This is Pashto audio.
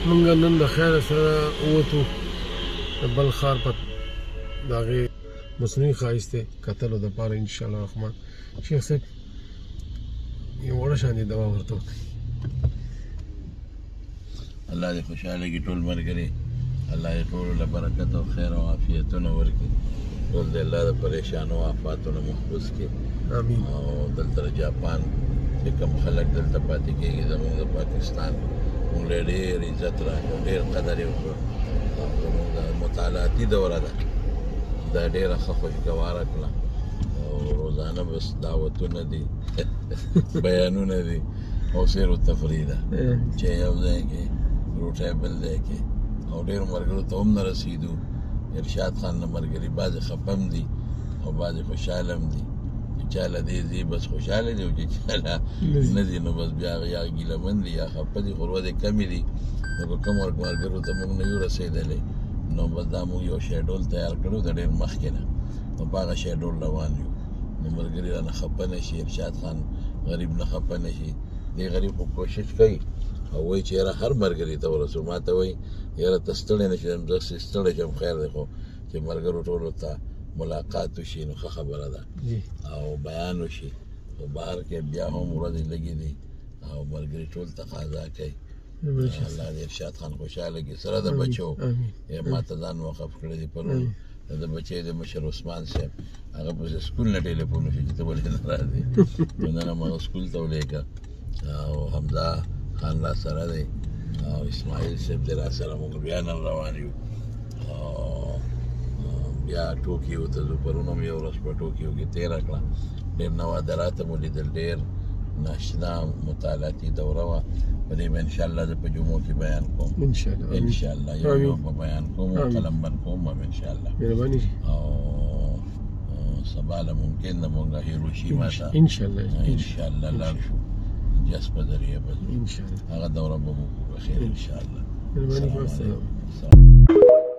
موږ نن د خیر سره ووتو د بل ښار په د هغې مصنوعي ښایست کتلو دپاره انشاءالله رحمن. شیخ صاحب یو وړه شانې دوا ورته وکړئ. الله دې خوشحاله کړي ټول ملګري، الله دې ټولو له برکت او خیر او عافیتونه ورکړي، ټول دې الله د پریشانو او آفاتونو محفوظ کړي. امین. او دلته د جاپان چې کوم خلک دلته پاتې کېږي زموږ د پاکستان، موږ له ډېر عزت راکړو، ډېر قدر یې وکړو. زموږ د مطالعاتي دوره ده، دا ډېره ښه خوشګواره کړه او روزانه بس دعوتونه دي بیانونه دي او سیر و تفریح ده چې یو ځای کې روټۍ بل ځای کې. او ډېرو ملګرو ته هم نه رسېدو. ارشاد خان نه ملګري بعضې خفه هم دي او بعضې خوشحاله هم دي. چې چا له دې ځي بس خوشحاله دي او چې چا له نه ځي نو بس بیا یا ګیلهمن دي یا خفه دي، خو ورځې کمې دي. نو که کوم ملګرو ته موږ نه یو رسېدلی نو بس دا موږ یو شیډول تیار کړو د ډېر مخکې نه، نو په هغه شیډول روان یو. نو ملګري رانه خفه نه شي، ارشاد خان غریب نه خفه نه شي. دې غریب خو کوشش کوي او وایي چې یاره هر ملګري ته ورسو. ما ته وایي یاره ته ستړی نه شم، زه ستړی شم، خیر دی، خو چې ملګرو ټولو ته ملاقات وشي نو ښه خبره ده او بیان وشي. خو بهر کې بیا هم ورځې لږې دي او ملګري ټول تقاضا کوي. الله دې ارشاد خان خوشحاله کړي سره د بچو. ما ته ځان وقف کړی دی پرون د بچی د مشر عثمان صاحب، هغه پسې سکول نه ټلیفون وشي چې ته ولې نه راځې. نو نن هم هغه سکول ته ولېږه او حمزه خان را سره دی او اسماعیل صاحب دی را سره. موږ بیا نن روان یو بیا ټوکیو ته ځو. پرون هم یو ورځ په ټوکیو کې تېره کړه. ډېر نوادرات مو لیدل، ډېر ناشنا مطالعاتي دوره وه. په دې به انشاءالله زه په جمعو کې بیان کوم انشاءالله، یو به بیان کوم او قلم بند کوم به انشاءالله. او سبا له ممکن ده موږ هیروشیما ته انشاءالله لاړ شو، جس په ذریعه به هغه دوره به مو په خیر انشاءالله.